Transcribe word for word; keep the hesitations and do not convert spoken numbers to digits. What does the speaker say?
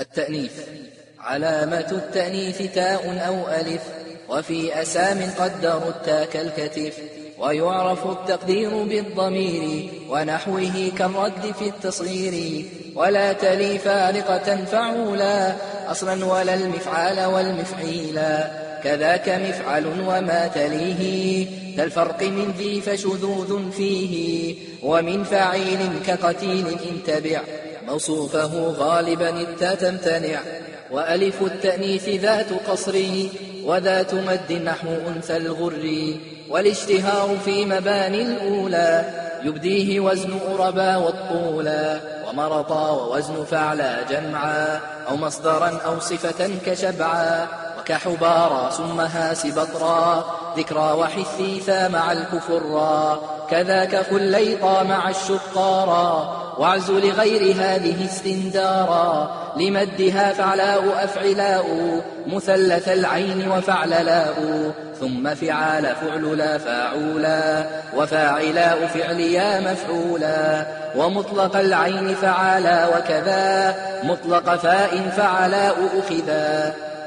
التأنيث. علامة التأنيث تاء أو ألف، وفي أسام قدروا التاء كالكتف، ويعرف التقدير بالضمير ونحوه كالرد في التصغير. ولا تلي فارقة فعولا أصلا ولا المفعال والمفعيلا، كذاك مفعل وما تليه كالفرق من ذي فشذوذ فيه. ومن فعيل كقتيل إن تبع موصوفه غالبا التاء تمتنع. وألف التأنيث ذات قصر وذات مد نحو أنثى الغر، والاشتهار في مباني الأولى يبديه وزن أربا والطولا. ومرطا ووزن فعلا جمعا أو مصدرا أو صفة كشبعا، وكحبارا سمها سبطرا ذكرى وحثيثا مع الكفرا. كذاك خليطا مع الشقارا واعز لغير هذه استندارا. لمدها فعلاء أفعلاء مثلث العين وفعللاء، ثم فعال فعللا فاعولا وفاعلاء فعليا مفعولا. ومطلق العين فعالا وكذا مطلق فاء فعلاء أخذا.